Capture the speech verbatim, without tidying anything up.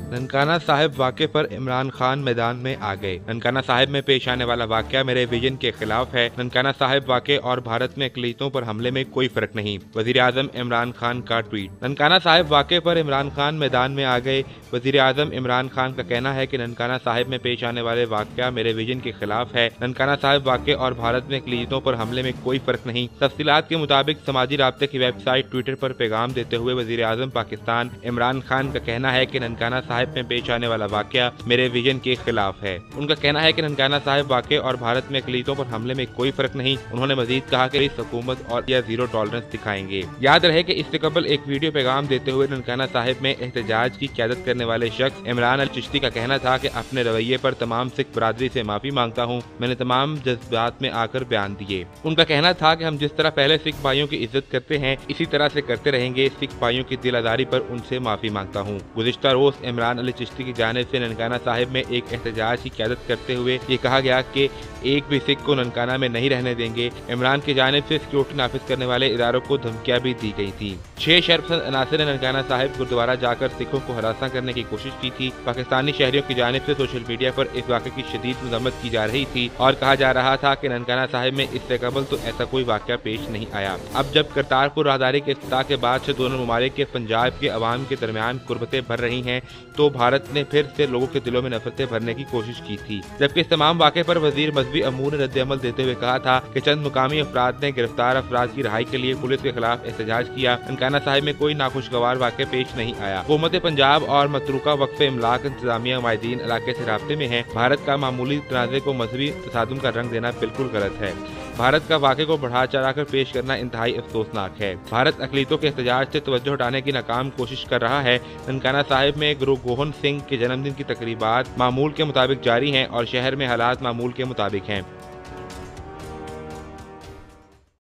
ननकाना साहिब वाक़े पर इमरान खान मैदान में आ गए। ननकाना साहिब में पेश आने वाला वाक़या मेरे विजन के खिलाफ है। ननकाना साहिब वाक़े और भारत में अक़लीतों पर हमले में कोई फर्क नहीं। वज़ीर आज़म इमरान खान का ट्वीट। ननकाना साहिब वाक़े पर इमरान खान मैदान में आ गए। वज़ीर आज़म इमरान खान का कहना है कि ननकाना साहिब में पेश आने वाले वाक़या मेरे विजन के खिलाफ है। ननकाना साहिब वाक़े और भारत में अक़लीतों पर हमले में कोई फर्क नहीं। तफ़सीलात के मुताबिक समाजी राब्ते की वेबसाइट ट्विटर पर पैगाम देते हुए वज़ीर आज़म पाकिस्तान इमरान खान का कहना है कि ननकाना साहिब में पेश आने वाला वाक़या मेरे विजन के खिलाफ है। उनका कहना है कि ननकाना साहिब वाक़े और भारत में अक़लीतों पर हमले में कोई फर्क नहीं। उन्होंने मजीद कहा कि इस हुकूमत और या जीरो टॉलरेंस दिखाएंगे। याद रहे कि इससे कबल एक वीडियो पैगाम देते हुए ननकाना साहिब में एहतजाज की क़यादत करने वाले शख्स इमरान अल चिश्ती का कहना था कि अपने रवैये पर तमाम सिख बरादरी से माफी मांगता हूँ। मैंने तमाम जज्बात में आकर बयान दिए। उनका कहना था कि हम जिस तरह पहले सिख भाइयों की इज्जत करते हैं इसी तरह से करते रहेंगे। सिख भाइयों की दिल आज़ारी पर उनसे माफी मांगता हूँ। गुज़िश्ता रोज इमरान अल चिश्ती की जानिब से ननकाना साहिब में एक एहतजाज की क़यादत करते हुए ये कहा गया कि एक भी सिख को ननकाना में नहीं रहने देंगे। इमरान की जानिब से सिक्योरिटी नाफिज करने वाले इदारों को धमकियां भी दी गई थी। छह शरपसंद अनासर ने ननकाना साहिब गुरुद्वारा जाकर सिखों को हरासा करने की कोशिश की थी। पाकिस्तानी शहरियों की जानिब से सोशल मीडिया पर इस वाक़े की शदीद मजम्मत की जा रही थी और कहा जा रहा था कि ननकाना साहिब में इससे कबल तो ऐसा कोई वाक़या पेश नहीं आया। अब जब करतारपुर राहदारी के इफ्तिताह के बाद से दोनों ममालिक के पंजाब के अवाम के दरमियान कुर्बतें बढ़ रही हैं तो भारत ने फिर से लोगों के दिलों में नफरतें भरने की कोशिश की थी। जबकि इस तमाम वाक़े पर वजीर मजहबी अमूर ने रद्द अमल देते हुए कहा था कि चंद मुकामी अफराद ने गिरफ्तार अफराद की रिहाई के लिए पुलिस के खिलाफ एहतजाज किया। ननकाना साहिब में कोई नाखुशगवार वाक़े पेश नहीं आया। हुकूमत पंजाब और मतरूका वक्फ इमलाक इंतजामिया माहिदीन इलाके से राब्ते में है। भारत का मामूली तनाज़े को मजहबी तसादुम का रंग देना बिल्कुल गलत है। भारत का वाक़े को बढ़ा चढ़ाकर पेश करना इंतहाई अफसोसनाक है। भारत अक़लीतों के एहतजाज से तवज्जो हटाने की नाकाम कोशिश कर रहा है। ननकाना साहिब में गुरु गोहन सिंह के जन्मदिन की तकरीबात मामूल के मुताबिक जारी हैं और शहर में हालात मामूल के मुताबिक हैं।